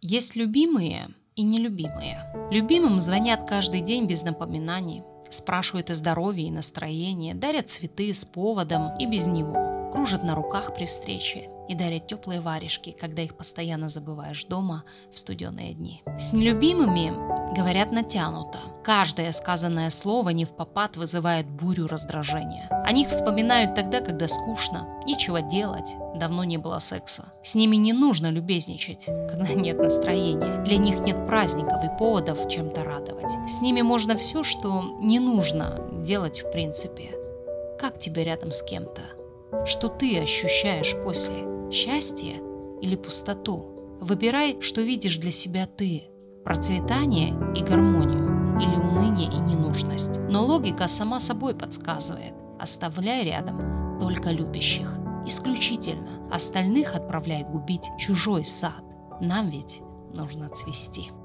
Есть любимые и нелюбимые. Любимым звонят каждый день без напоминаний, спрашивают о здоровье и настроении, дарят цветы с поводом и без него, кружат на руках при встрече и дарят теплые варежки, когда их постоянно забываешь дома в студеные дни. С нелюбимыми говорят натянуто. Каждое сказанное слово невпопад вызывает бурю раздражения. О них вспоминают тогда, когда скучно, нечего делать, давно не было секса. С ними не нужно любезничать, когда нет настроения. Для них нет праздников и поводов чем-то радовать. С ними можно все, что не нужно делать в принципе. Как тебе рядом с кем-то? Что ты ощущаешь после? Счастье или пустоту? Выбирай, что видишь для себя ты. Процветание и гармонию или уныние и ненужность. Но логика сама собой подсказывает: оставляй рядом только любящих. Исключительно. Остальных отправляй губить чужой сад. Нам ведь нужно цвести.